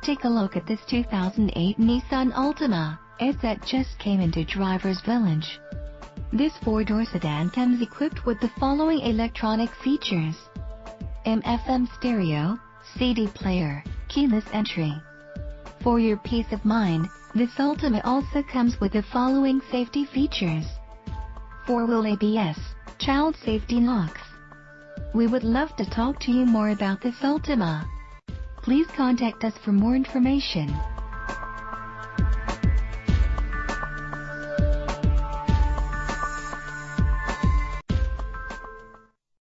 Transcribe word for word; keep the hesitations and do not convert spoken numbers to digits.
take a look at this two thousand eight Nissan Altima, S that just came into driver's village. This four-door sedan comes equipped with the following electronic features: A M F M stereo, C D player, keyless entry. For your peace of mind, this Altima also comes with the following safety features: four-wheel A B S, child safety locks. We would love to talk to you more about this Altima. Please contact us for more information.